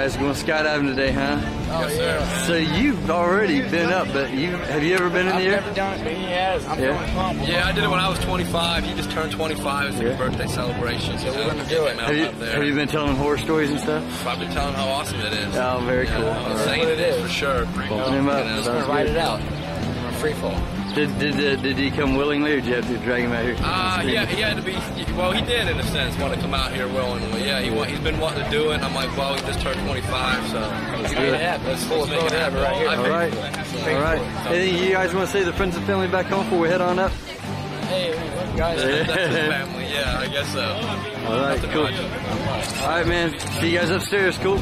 guys going skydiving today, huh? Oh, yeah. So you've already been up, but have you ever been in the air? I've never done it, but he has. I'm feeling pumped. Yeah, I did it when I was 25. He just turned 25. It's a birthday celebration, so we're going to do it. Have you been telling horror stories and stuff? I've been telling how awesome it is. Oh, very cool. I'm saying it is for sure. Bumping him up. Just going to write it out. I'm free fall. Did he come willingly, or did you have to drag him out here? Yeah, he had to be. Well, he did in a sense want to come out here willingly. Yeah, he's been wanting to do it. I'm like, well, he just turned 25, so let's make it happen. Let's pull it happen right here. All right. Anything you guys want to say to the friends and family back home before we head on up? Hey, guys. That's his family. Yeah, I guess so. All right, cool. All right, man. See you guys upstairs. Cool.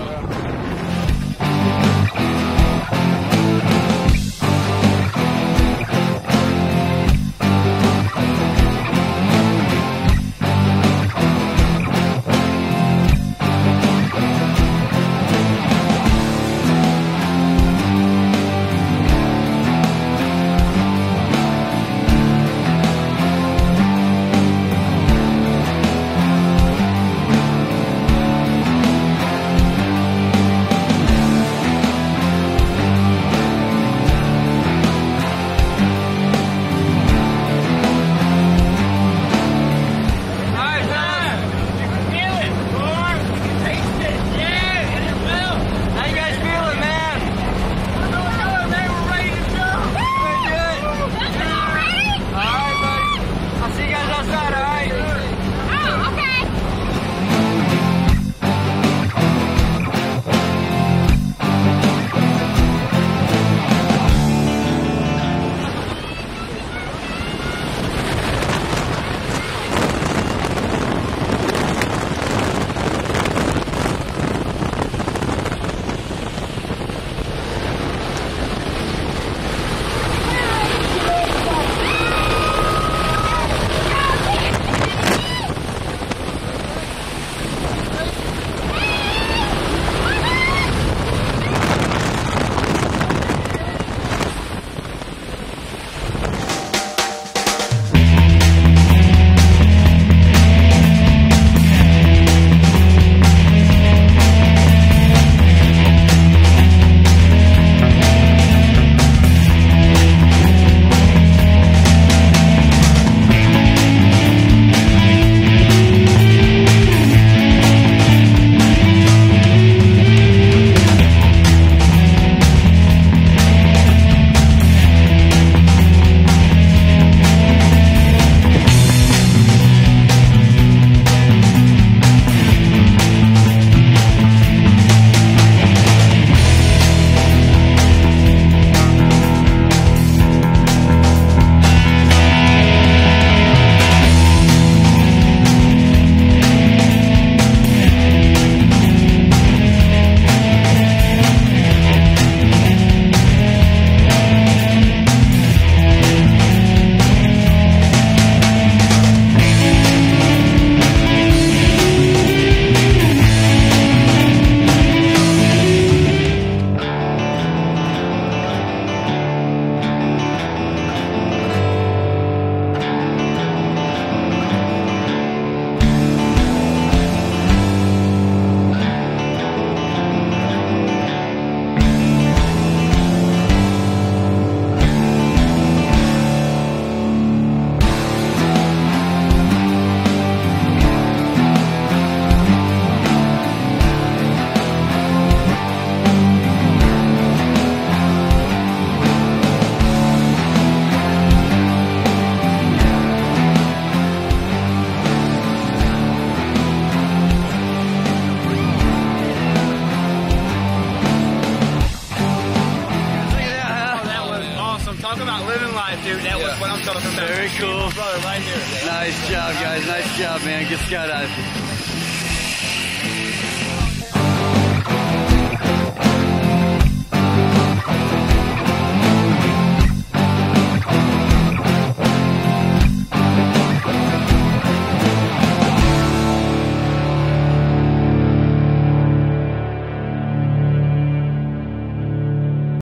Talk about living life, dude. That was what I'm talking about. Very cool. Brother, right here. Nice job, guys. Nice job, man. Good skydiving.